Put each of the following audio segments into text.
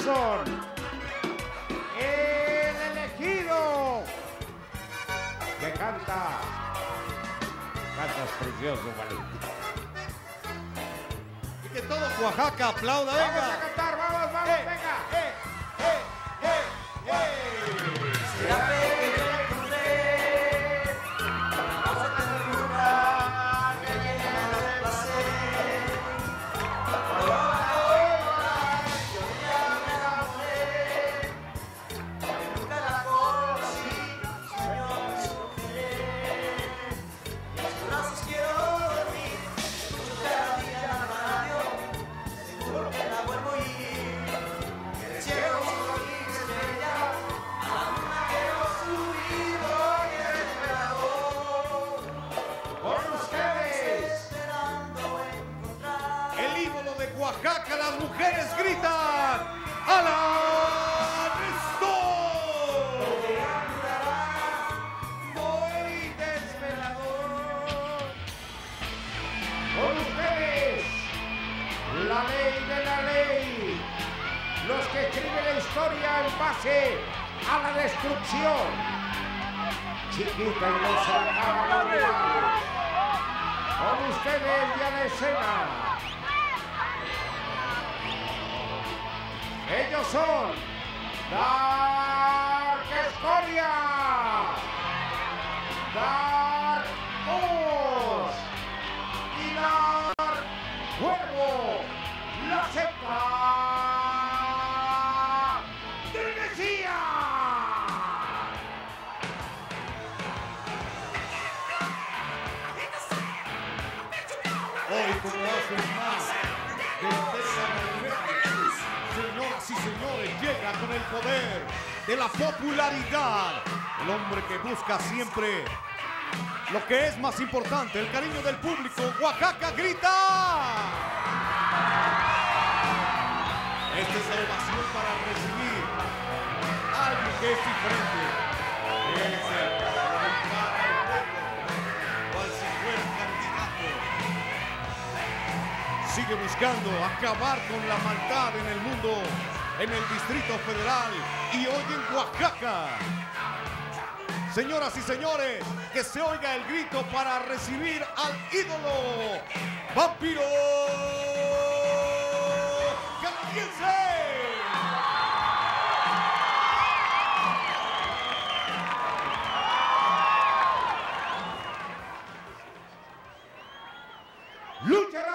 son el elegido que cantas precioso, Juanito. Y que todo Oaxaca aplauda, venga. Vamos a cantar, vamos, venga. Oaxaca, las mujeres gritan ¡Alan Stone! Muy desvelador. Con ustedes, la ley de la ley. Los que escriben la historia en base a la destrucción. Chiquita Iglesia. Con ustedes ya la escena. Ellos son Dark Escoria, Dark Oz y Dark Cuervo, la secta del Mesías. Hoy, como hacen más, señoras y señores, llega con el poder de la popularidad. El hombre que busca siempre lo que es más importante, el cariño del público. Oaxaca grita. Esta es la ovación para recibir a alguien que es diferente. Es el cual si fuera candidato. Sigue buscando acabar con la maldad en el mundo, en el Distrito Federal y hoy en Oaxaca. Señoras y señores, que se oiga el grito para recibir al ídolo Vampiro Canadiense. ¡Lucharán!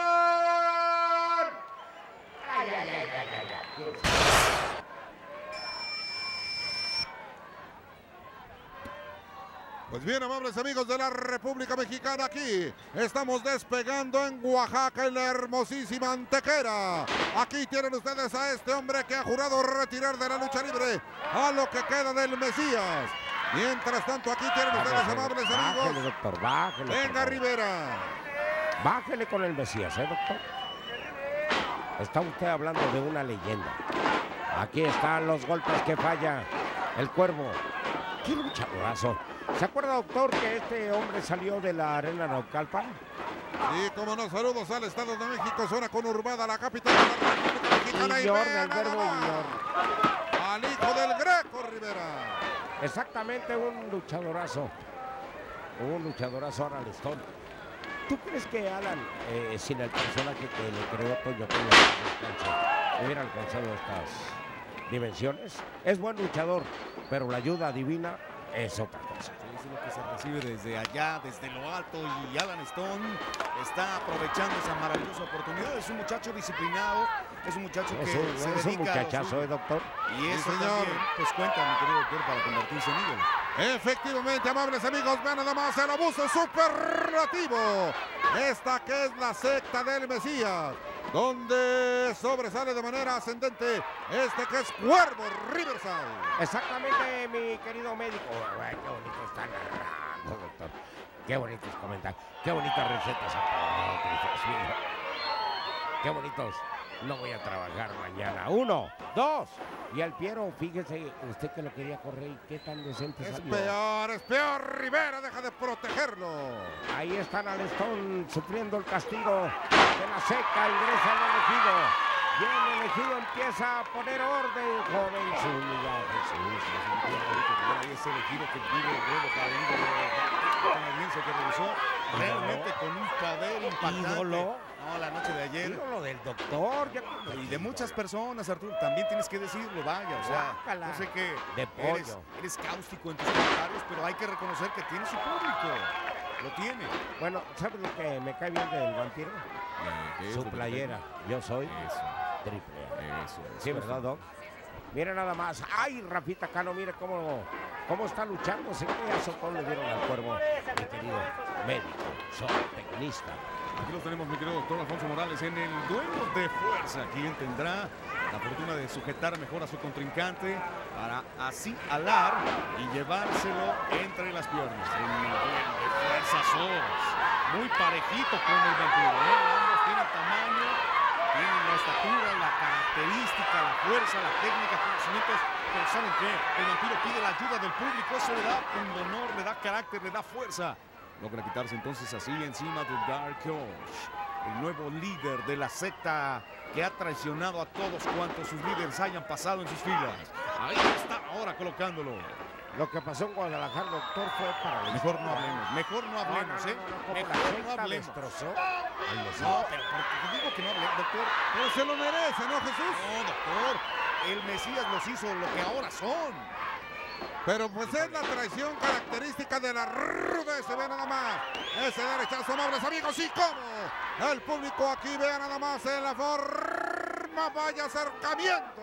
Pues bien, amables amigos de la República Mexicana, aquí estamos despegando en Oaxaca, en la hermosísima Antequera. Aquí tienen ustedes a este hombre que ha jurado retirar de la lucha libre a lo que queda del Mesías. Mientras tanto, aquí tienen ustedes, amables amigos. Bájele, doctor, bájele. Venga, Rivera. Bájele con el Mesías, doctor. Está usted hablando de una leyenda. Aquí están los golpes que falla el Cuervo. ¡Qué luchadorazo! ¿Se acuerda, doctor, que este hombre salió de la Arena Naucalpan? Sí, como no, saludos al Estado de México, zona conurbada, la capital de la República Mexicana. Y el verbo al hijo del Greco, Rivera. Exactamente, un luchadorazo. Alan Stone. ¿Tú crees que Alan, sin el personaje que le creó Toño Peña, hubiera alcanzado estas dimensiones? Es buen luchador, pero la ayuda divina es otra cosa. Sí, es lo que se recibe desde allá, desde lo alto, y Alan Stone está aprovechando esa maravillosa oportunidad. Es un muchacho disciplinado, es un muchacho que se dedica es un muchachazo, doctor. Y eso sí, señor. también, pues cuenta, mi querido doctor, para convertirse en ídolo. Efectivamente, amables amigos, vean nada más el abuso superlativo. Esta que es la secta del Mesías, donde sobresale de manera ascendente este que es Cuervo Riverside. Exactamente, mi querido médico. Ay, qué bonito está narrando, doctor. Qué bonitos comentarios, qué bonitas recetas apócrifas, mira. Qué bonitos. No voy a trabajar mañana. 1, 2. Y al Piero, fíjese usted que lo quería correr y qué tan decente salió. Es peor, Rivera, deja de protegerlo. Ahí están Alan Stone sufriendo el castigo de la secta, ingresa al elegido. Y el elegido empieza a poner orden, joven Zúñiga. Jesús. Y ese elegido que vive el nuevo caballero canadiense que regresó realmente con un poder impactante. Ídolo. No, la noche de ayer. Ídolo del doctor. Y de muchas personas, Arturo, también tienes que decirlo, vaya, o sea, Guácala. yo sé que De pollo. eres cáustico en tus comentarios, pero hay que reconocer que tiene su público, lo tiene. Bueno, ¿sabes lo que me cae bien del vampiro? Su playera. Yo soy triple A. Eso. Sí, ¿verdad, Doc? Mira nada más. ¡Ay, Rafita Cano! Mire cómo está luchando. Se qué azotón le dieron al cuervo, mi querido médico, zootecnista. Aquí lo tenemos, mi querido doctor Alfonso Morales, en el duelo de fuerza. Quien tendrá la fortuna de sujetar mejor a su contrincante para así alar y llevárselo entre las piernas. En el duelo de fuerza solos. Muy parejito con el vampiro, ¿eh? Ambos tienen tamaño, tienen la estatura, la característica, la fuerza, la técnica, conocimientos. Pero ¿saben qué? El vampiro pide la ayuda del público. Eso le da un honor, le da carácter, le da fuerza. Logra quitarse entonces así encima de Dark Horse, el nuevo líder de la secta que ha traicionado a todos cuantos sus líderes hayan pasado en sus filas. Ahí está ahora colocándolo. Lo que pasó en Guadalajara, doctor, fue para la Mejor no hablemos, mejor no hablemos, ¿eh? Mejor no hablemos. Destrozó. No, pero porque digo que no hablemos, doctor. Pero se lo merece, ¿no, Jesús? No, doctor. El Mesías los hizo lo que ahora son. Pero pues es la traición característica de la rudeza. Ve nada más ese derechazo, amables amigos. Y cómo el público aquí, vea nada más en la forma, vaya acercamiento.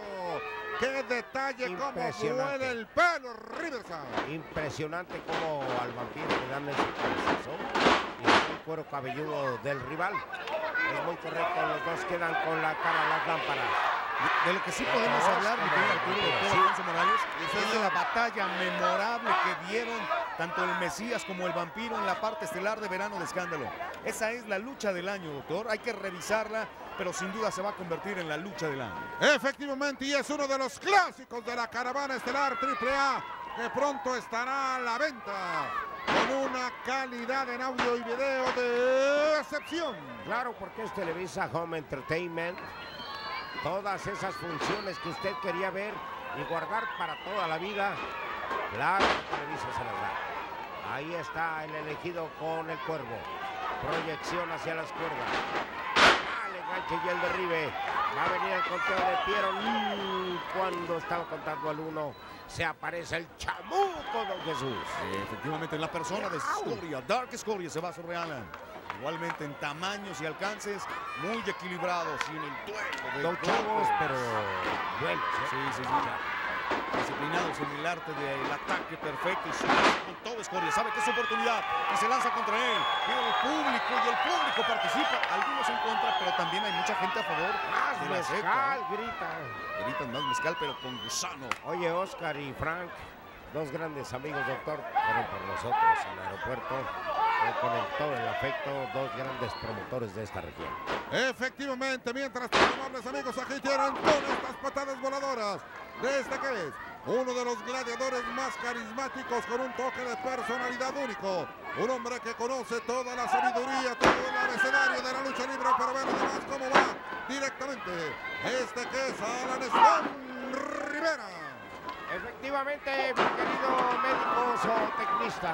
Qué detalle, cómo huele el pelo, Riverside. Impresionante cómo al vampiro le dan ese cabezazo y el cuero cabelludo del rival. Es muy correcto, los dos quedan con la cara a las lámparas. De lo que sí podemos hablar, mi querido Arturo, doctor Alfonso Morales, es de la batalla memorable que dieron tanto el Mesías como el vampiro en la parte estelar de Verano de Escándalo. Esa es la lucha del año, doctor. Hay que revisarla, pero sin duda se va a convertir en la lucha del año. Efectivamente, y es uno de los clásicos de la caravana estelar AAA, que pronto estará a la venta con una calidad en audio y video de excepción. Claro, porque es Televisa Home Entertainment. Todas esas funciones que usted quería ver y guardar para toda la vida, claro que Televisa se las da. Ahí está el elegido con el cuervo. Proyección hacia las cuerdas. El enganche y el derribe. Va a venir el conteo de Piero. Cuando estaba contando al 1, se aparece el chamuco, don Jesús. Efectivamente, en la persona de Scoria, Dark Scoria, se va sobre Alan. Igualmente en tamaños y alcances muy equilibrados y en el duelo. Dos chavos, pero buenos, ¿eh? Sí. Disciplinados en el arte del ataque perfecto y con todo Scoria. Sabe que es su oportunidad y se lanza contra él. Tiene el público y el público participa. Algunos en contra, pero también hay mucha gente a favor Más de la mezcal, secta. grita. Gritan más mezcal, pero con gusano. Oye, Oscar y Frank, dos grandes amigos, doctor, fueron por nosotros al aeropuerto, con todo el afecto, dos grandes promotores de esta región. Efectivamente, mientras tanto, amables amigos, aquí tienen con estas patadas voladoras. Desde que es uno de los gladiadores más carismáticos con un toque de personalidad único. Un hombre que conoce toda la sabiduría, todo el abecedario de la lucha libre, pero vean además cómo va directamente. Este que es Alan Swan Rivera. Efectivamente, mi querido médico zootecnista.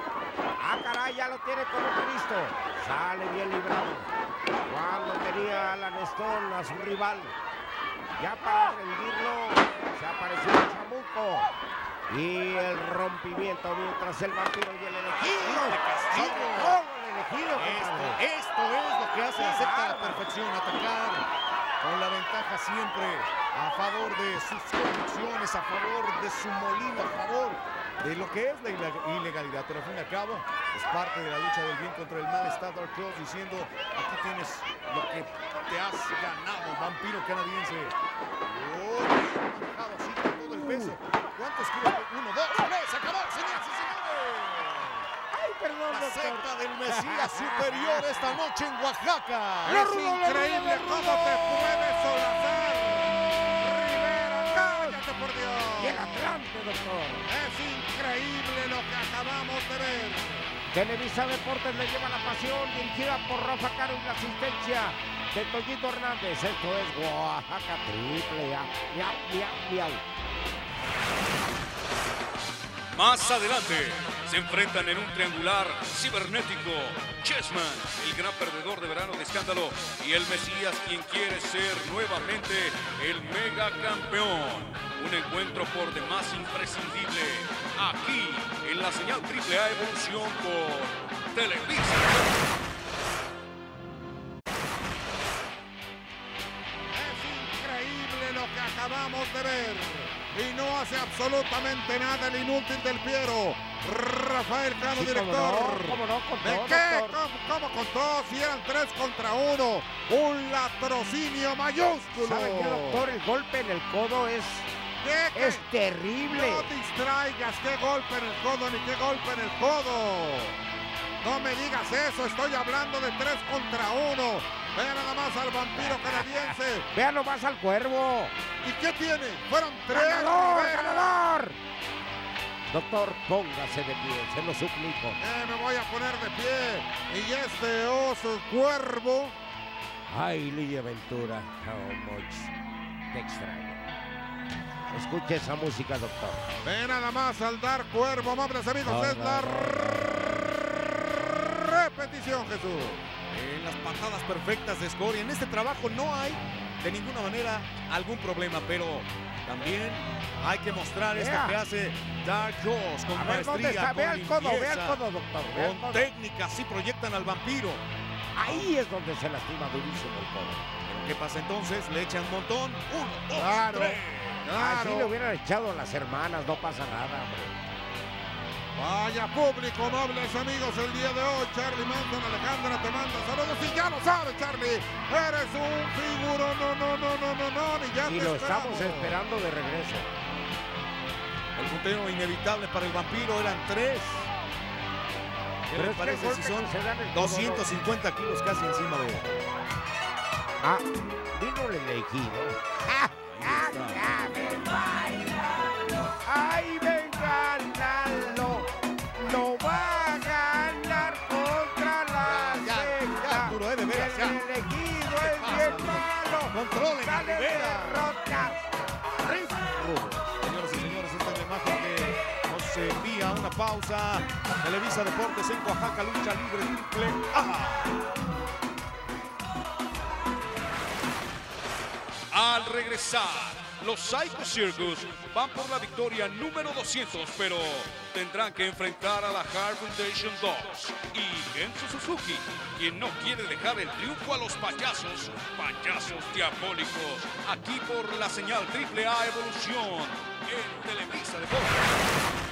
Ah, caray, ya lo tiene como listo. Sale bien librado. Cuando tenía Alan Stone a su rival, ya para rendirlo, se apareció el chamuco. Y el rompimiento mientras el vampiro y el elegido. El elegido, Esto es lo que hace la secta a la perfección, atacar con la ventaja siempre a favor de sus convicciones, a favor de su molino, a favor de lo que es la ilegalidad. Pero al fin y al cabo es parte de la lucha del bien contra el mal. Está Dark Cross diciendo: aquí tienes lo que te has ganado, vampiro canadiense. Manejado así con todo el peso. ¿Cuántos kilos? 1, 2, 3, acabó, señoras y señores. Ay, perdón, La doctor. secta del Mesías superior esta noche en Oaxaca. Es increíble cómo te puedes solazar. Rivera, cállate por Dios. Y el Atlante, doctor. Es increíble lo que acabamos de ver. Televisa Deportes le lleva la pasión, dirigida por Rafa Caro y la asistencia de Toñito Hernández. Esto es Oaxaca Triple A. Miau, miau, miau. Más adelante se enfrentan en un triangular cibernético Chessman, el gran perdedor de verano de escándalo, y el Mesías, quien quiere ser nuevamente el mega campeón. Un encuentro por demás imprescindible aquí en la señal AAA Evolución por Televisa. Es increíble lo que acabamos de ver. Y no hace absolutamente nada el inútil del Piero. Rafael Cano, Sí, director. ¿Cómo no? Con ¿De todo, qué? doctor. ¿Cómo contó? Si eran 3 contra 1. Un latrocinio mayúsculo. ¿Sabe qué, doctor? El golpe en el codo es ¿Qué? terrible. No distraigas, qué golpe en el codo ni qué golpe en el codo. No me digas eso, estoy hablando de 3 contra 1. Vea nada más al vampiro canadiense. Vea nomás al cuervo. ¿Y qué tiene? Fueron 3. ¡Ganador! ¡Ganador! Doctor, póngase de pie, se lo suplico. Me voy a poner de pie. Y este oso cuervo. Ay, Lidia Ventura, how much te extraño. Escuche esa música, doctor. Ve nada más al dar cuervo, amables amigos. No, es no, la no. repetición, Jesús. En las patadas perfectas de Scoria. En este trabajo no hay de ninguna manera algún problema, pero también hay que mostrar esto Vea. que hace Dark Jaws con A ver, ¿dónde maestría, está? con Vea el codo, vea el limpieza, codo, doctor. Vea el con codo. técnica, así proyectan al vampiro. Ahí es donde se lastima durísimo el codo. Pero ¿qué pasa entonces? Le echan un montón. 1, 2, Claro. 3. Así le hubieran echado a las hermanas, no pasa nada, hombre. Vaya público, amables amigos, el día de hoy. Charlie Manson, Alejandra te manda saludos. Y ya lo sabes, Charlie. Eres un figuro. No. Ni ya Y te lo esperamos. estamos esperando de regreso. El punteo inevitable para el vampiro eran 3. ¿Qué Pero les es que parece el si golpe son que se da en el codo, 250 kilos casi encima de él? Ah, vino el elegido. ¡Ay, venga, Lalo! ¡No va a ganar contra la secta! Arturo, de veras, ya. El elegido es bien malo. Controlen a ¡Dale Rivera. derrotas! Señoras y señores, esta es la imagen que nos envía una pausa. Televisa Deportes en Oaxaca, lucha libre triple A. Al regresar, los Psycho Circus van por la victoria número 200, pero tendrán que enfrentar a la Hart Foundation 2 y Genso Suzuki, quien no quiere dejar el triunfo a los payasos diabólicos, aquí por la señal AAA Evolución en Televisa Deportes.